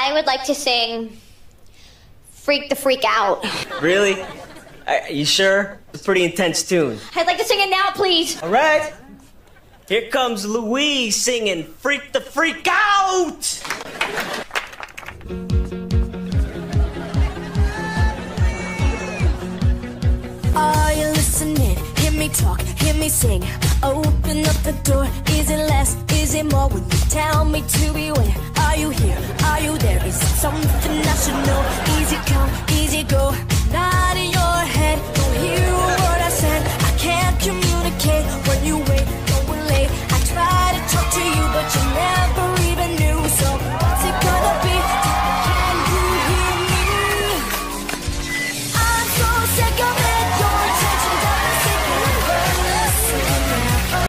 I would like to sing Freak the Freak Out. Really? You sure? It's a pretty intense tune. I'd like to sing it now, please. All right. Here comes Louise singing Freak the Freak Out! Are you listening? Hear me talk, hear me sing. Open up the door. Is it less? Is it more? When you tell me to beware. Are you here? Are you there? Is it something I should know? Easy come, easy go. Not in your head. Don't hear a word I said. I can't communicate when you wait.